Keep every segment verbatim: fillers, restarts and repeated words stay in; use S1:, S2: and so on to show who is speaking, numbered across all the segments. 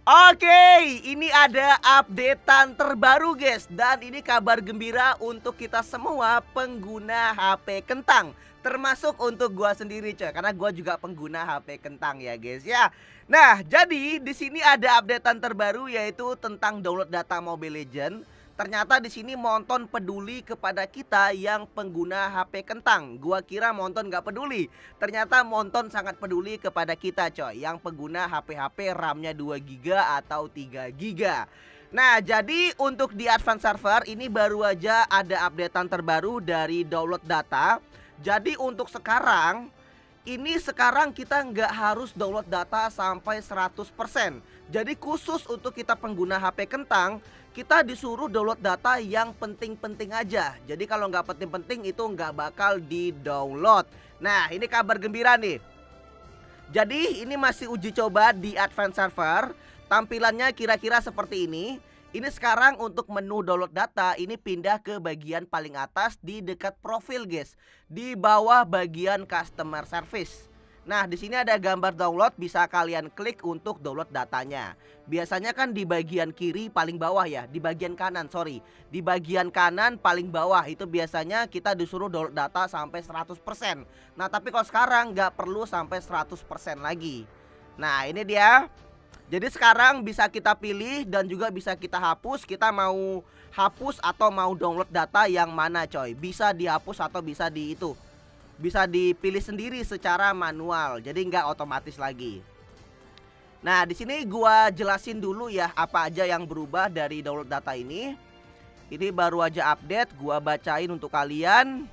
S1: Oke, ini ada updatean terbaru guys. Dan ini kabar gembira untuk kita semua pengguna H P kentang, termasuk untuk gua sendiri coy, karena gua juga pengguna H P kentang ya guys ya. Nah, jadi di sini ada updatean terbaru yaitu tentang download data Mobile Legends. Ternyata di sini Monton peduli kepada kita yang pengguna H P kentang. Gua kira Monton nggak peduli. Ternyata Monton sangat peduli kepada kita coy, yang pengguna H P H P RAM-nya dua giga atau tiga giga. Nah, jadi untuk di Advance Server ini baru aja ada updatean terbaru dari download data. Jadi untuk sekarang ini sekarang kita nggak harus download data sampai seratus persen. Jadi khusus untuk kita pengguna H P kentang, kita disuruh download data yang penting-penting aja. Jadi kalau nggak penting-penting itu nggak bakal di-download. Nah, ini kabar gembira nih. Jadi ini masih uji coba di Advance Server. Tampilannya kira-kira seperti ini. Ini sekarang untuk menu download data ini pindah ke bagian paling atas di dekat profil guys, di bawah bagian customer service. Nah, di sini ada gambar download, bisa kalian klik untuk download datanya. Biasanya kan di bagian kiri paling bawah ya, di bagian kanan sorry, di bagian kanan paling bawah itu biasanya kita disuruh download data sampai seratus persen. Nah, tapi kalau sekarang nggak perlu sampai seratus persen lagi. Nah, ini dia. Jadi sekarang bisa kita pilih dan juga bisa kita hapus. Kita mau hapus atau mau download data yang mana coy. Bisa dihapus atau bisa di itu, bisa dipilih sendiri secara manual. Jadi nggak otomatis lagi. Nah, di sini gua jelasin dulu ya apa aja yang berubah dari download data ini. Ini baru aja update, gua bacain untuk kalian.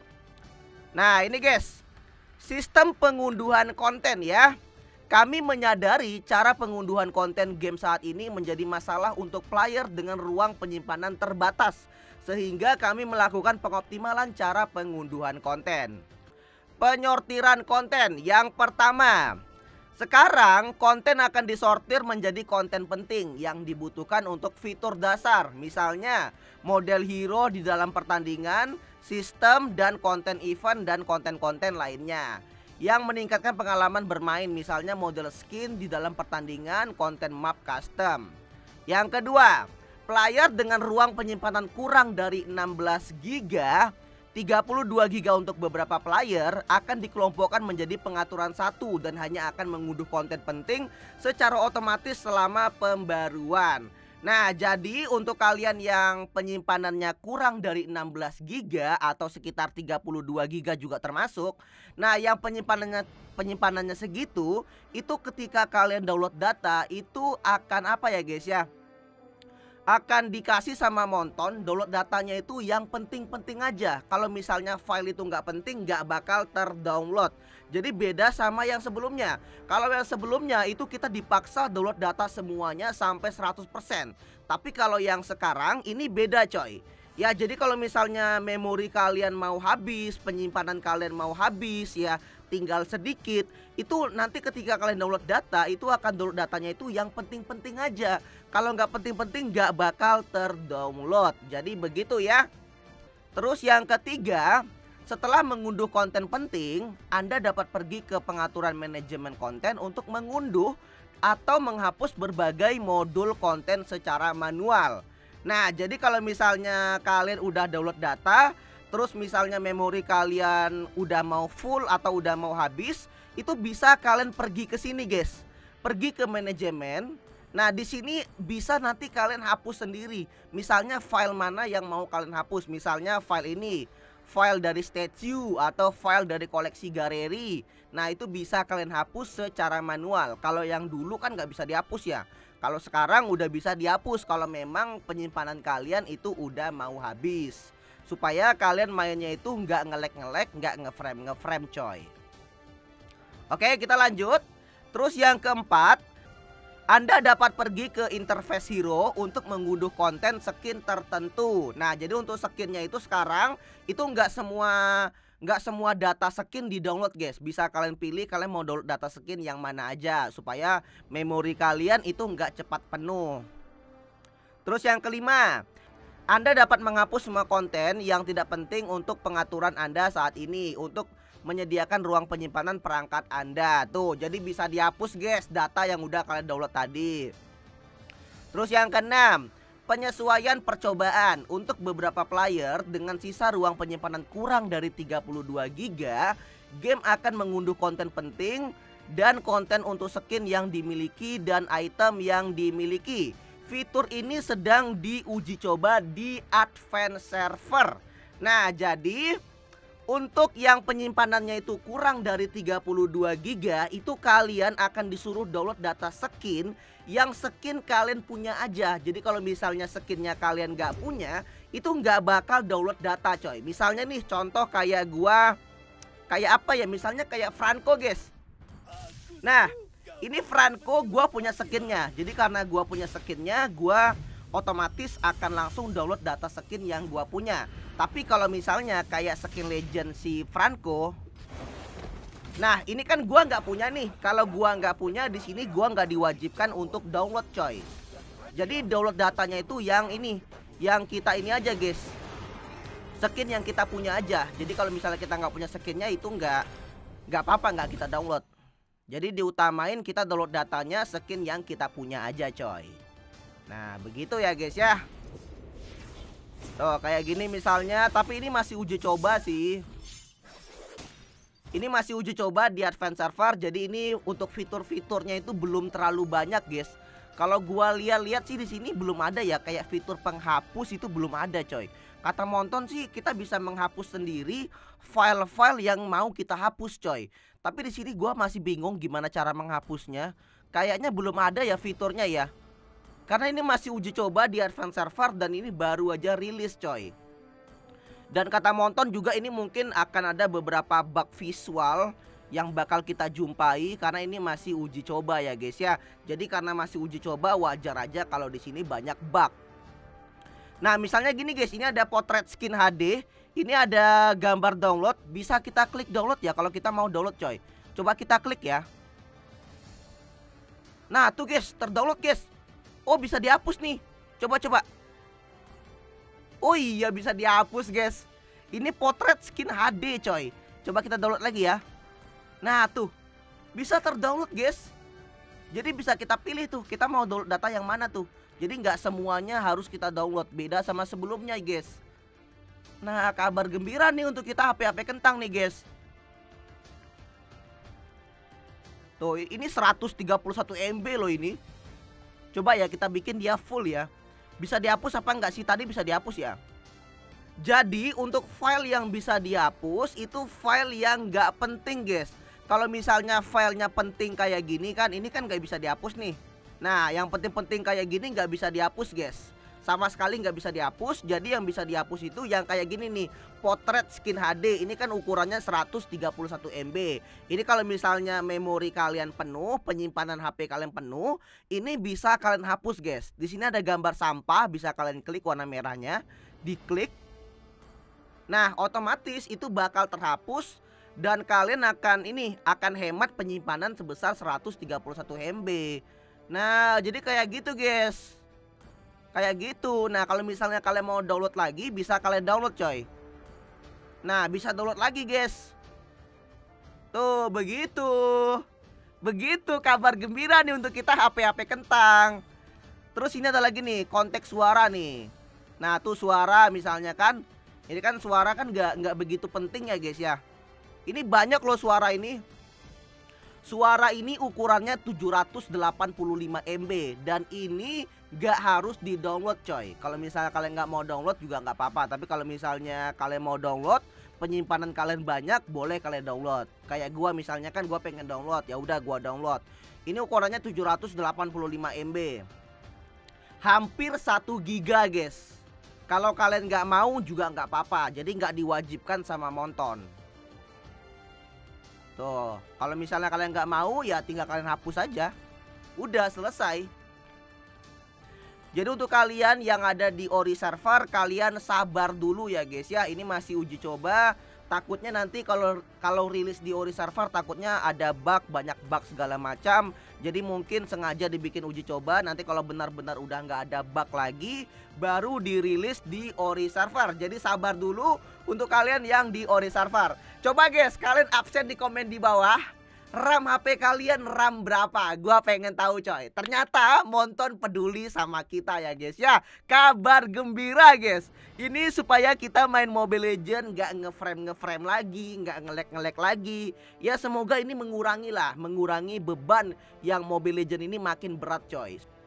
S1: Nah, ini guys, sistem pengunduhan konten ya. Kami menyadari cara pengunduhan konten game saat ini menjadi masalah untuk player dengan ruang penyimpanan terbatas, sehingga kami melakukan pengoptimalan cara pengunduhan konten. Penyortiran konten yang pertama. Sekarang konten akan disortir menjadi konten penting yang dibutuhkan untuk fitur dasar, misalnya model hero di dalam pertandingan, sistem dan konten event dan konten-konten lainnya yang meningkatkan pengalaman bermain, misalnya model skin di dalam pertandingan, konten map custom. Yang kedua, player dengan ruang penyimpanan kurang dari enam belas giga, tiga puluh dua giga untuk beberapa player akan dikelompokkan menjadi pengaturan satu dan hanya akan mengunduh konten penting secara otomatis selama pembaruan. Nah, jadi untuk kalian yang penyimpanannya kurang dari enam belas giga atau sekitar tiga puluh dua giga juga termasuk. Nah, yang penyimpanannya penyimpanannya segitu, itu ketika kalian download data itu akan apa ya guys ya? Akan dikasih sama Monton download datanya itu yang penting-penting aja. Kalau misalnya file itu nggak penting nggak bakal terdownload. Jadi beda sama yang sebelumnya. Kalau yang sebelumnya itu kita dipaksa download data semuanya sampai seratus persen. Tapi kalau yang sekarang ini beda coy. Ya, jadi kalau misalnya memori kalian mau habis, penyimpanan kalian mau habis ya, tinggal sedikit, itu nanti ketika kalian download data itu akan download datanya itu yang penting-penting aja. Kalau nggak penting-penting nggak bakal terdownload. Jadi begitu ya. Terus yang ketiga, setelah mengunduh konten penting, Anda dapat pergi ke pengaturan manajemen konten untuk mengunduh atau menghapus berbagai modul konten secara manual. Nah, jadi kalau misalnya kalian udah download data, terus misalnya memori kalian udah mau full atau udah mau habis, itu bisa kalian pergi ke sini guys. Pergi ke manajemen. Nah, di sini bisa nanti kalian hapus sendiri. Misalnya file mana yang mau kalian hapus. Misalnya file ini, file dari statue atau file dari koleksi galeri. Nah, itu bisa kalian hapus secara manual. Kalau yang dulu kan nggak bisa dihapus ya. Kalau sekarang udah bisa dihapus kalau memang penyimpanan kalian itu udah mau habis. Supaya kalian mainnya itu nggak ngelek-ngelek, nggak ngeframe ngeframe coy. Oke, kita lanjut. Terus yang keempat, Anda dapat pergi ke interface hero untuk mengunduh konten skin tertentu. Nah, jadi untuk skinnya itu sekarang itu nggak semua nggak semua data skin di download guys. Bisa kalian pilih kalian mau download data skin yang mana aja supaya memori kalian itu nggak cepat penuh. Terus yang kelima, Anda dapat menghapus semua konten yang tidak penting untuk pengaturan Anda saat ini untuk menyediakan ruang penyimpanan perangkat Anda. Tuh, jadi bisa dihapus guys data yang udah kalian download tadi. Terus yang keenam, penyesuaian percobaan untuk beberapa player dengan sisa ruang penyimpanan kurang dari tiga puluh dua giga, game akan mengunduh konten penting dan konten untuk skin yang dimiliki dan item yang dimiliki. Fitur ini sedang diuji coba di Advance Server. Nah, jadi untuk yang penyimpanannya itu kurang dari tiga puluh dua giga, itu kalian akan disuruh download data skin yang skin kalian punya aja. Jadi kalau misalnya skinnya kalian nggak punya, itu nggak bakal download data coy. Misalnya nih contoh kayak gua, kayak apa ya, misalnya kayak Franco guys. Nah ini Franco gua punya skinnya. Jadi karena gua punya skinnya, gua otomatis akan langsung download data skin yang gua punya. Tapi kalau misalnya kayak skin legend si Franco, nah ini kan gua nggak punya nih. Kalau gua nggak punya, di sini gua nggak diwajibkan untuk download coy. Jadi download datanya itu yang ini, yang kita ini aja guys, skin yang kita punya aja. Jadi kalau misalnya kita nggak punya skinnya, itu nggak nggak apa-apa, nggak kita download. Jadi diutamain kita download datanya skin yang kita punya aja coy. Nah begitu ya guys ya. Tuh kayak gini misalnya. Tapi ini masih uji coba sih. Ini masih uji coba di Advance Server. Jadi ini untuk fitur-fiturnya itu belum terlalu banyak guys. Kalau gua lihat-lihat sih di sini belum ada ya. Kayak fitur penghapus itu belum ada coy. Kata Monton sih kita bisa menghapus sendiri file-file yang mau kita hapus coy. Tapi di sini gua masih bingung gimana cara menghapusnya. Kayaknya belum ada ya fiturnya ya. Karena ini masih uji coba di Advance Server dan ini baru aja rilis coy. Dan kata Monton juga ini mungkin akan ada beberapa bug visual yang bakal kita jumpai karena ini masih uji coba ya guys ya. Jadi karena masih uji coba, wajar aja kalau di sini banyak bug. Nah misalnya gini guys, ini ada potret skin H D. Ini ada gambar download. Bisa kita klik download ya kalau kita mau download coy. Coba kita klik ya. Nah tuh guys, terdownload guys. Oh bisa dihapus nih. Coba-coba. Oh iya bisa dihapus guys. Ini potret skin H D coy. Coba kita download lagi ya. Nah tuh, bisa terdownload guys. Jadi bisa kita pilih tuh, kita mau download data yang mana tuh. Jadi nggak semuanya harus kita download. Beda sama sebelumnya guys. Nah kabar gembira nih untuk kita H P H P kentang nih guys. Tuh ini seratus tiga puluh satu M B loh ini. Coba ya kita bikin dia full ya. Bisa dihapus apa enggak sih? Tadi bisa dihapus ya. Jadi untuk file yang bisa dihapus itu file yang nggak penting guys. Kalau misalnya filenya penting kayak gini kan, ini kan nggak bisa dihapus nih. Nah yang penting-penting kayak gini nggak bisa dihapus guys. Sama sekali nggak bisa dihapus. Jadi yang bisa dihapus itu yang kayak gini nih, potret skin H D. Ini kan ukurannya seratus tiga puluh satu M B. Ini kalau misalnya memori kalian penuh, penyimpanan H P kalian penuh, ini bisa kalian hapus guys. Di sini ada gambar sampah, bisa kalian klik warna merahnya, diklik. Nah otomatis itu bakal terhapus dan kalian akan ini akan hemat penyimpanan sebesar seratus tiga puluh satu M B. Nah jadi kayak gitu guys. Kayak gitu. Nah kalau misalnya kalian mau download lagi, bisa kalian download coy. Nah bisa download lagi guys. Tuh begitu. Begitu kabar gembira nih untuk kita H P H P kentang. Terus ini ada lagi nih konteks suara nih. Nah tuh suara misalnya kan. Ini kan suara kan nggak nggak begitu penting ya guys ya. Ini banyak loh suara ini. Suara ini ukurannya tujuh ratus delapan puluh lima M B. Dan ini gak harus di download coy. Kalau misalnya kalian nggak mau download juga nggak apa-apa. Tapi kalau misalnya kalian mau download, penyimpanan kalian banyak, boleh kalian download. Kayak gua misalnya kan gua pengen download, ya udah gua download. Ini ukurannya tujuh ratus delapan puluh lima M B. Hampir satu giga guys. Kalau kalian nggak mau juga nggak apa-apa. Jadi nggak diwajibkan sama Monton. Tuh, kalau misalnya kalian nggak mau ya tinggal kalian hapus aja. Udah selesai. Jadi untuk kalian yang ada di Ori server, kalian sabar dulu ya guys ya. Ini masih uji coba. Takutnya nanti kalau kalau rilis di Ori server takutnya ada bug, banyak bug segala macam. Jadi mungkin sengaja dibikin uji coba. Nanti kalau benar-benar udah nggak ada bug lagi, baru dirilis di Ori server. Jadi sabar dulu untuk kalian yang di Ori server. Coba guys, kalian absen di komen di bawah. RAM H P kalian RAM berapa? Gua pengen tahu coy. Ternyata Monton peduli sama kita ya guys ya. Kabar gembira guys. Ini supaya kita main Mobile Legends nggak ngeframe-ngeframe lagi, nggak ngelek-ngelek lagi. Ya semoga ini mengurangi lah, mengurangi beban yang Mobile Legends ini makin berat coy.